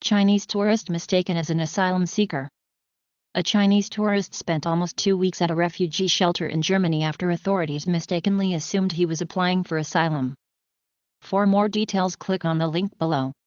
Chinese tourist mistaken as an asylum seeker. A Chinese tourist spent almost 2 weeks at a refugee shelter in Germany after authorities mistakenly assumed he was applying for asylum. For more details, click on the link below.